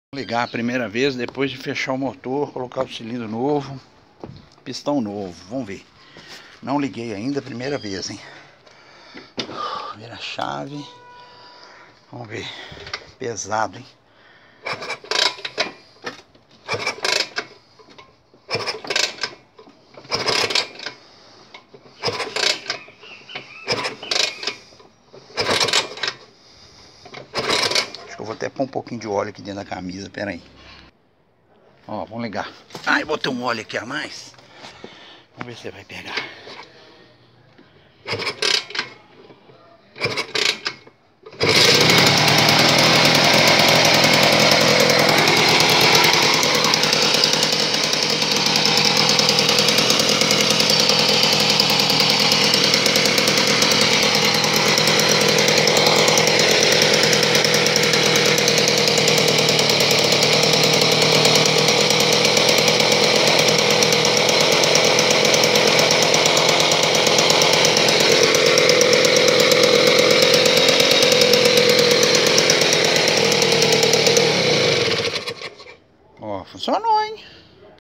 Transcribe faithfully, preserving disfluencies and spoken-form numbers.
Vou ligar a primeira vez, depois de fechar o motor, colocar o cilindro novo, pistão novo, vamos ver. Não liguei ainda, primeira vez, hein. Vira a chave, vamos ver, pesado, hein. Eu vou até pôr um pouquinho de óleo aqui dentro da camisa, pera aí. Ó, vamos ligar. Ah, eu botei um óleo aqui a mais. Vamos ver se vai pegar. Ó, funcionou, hein?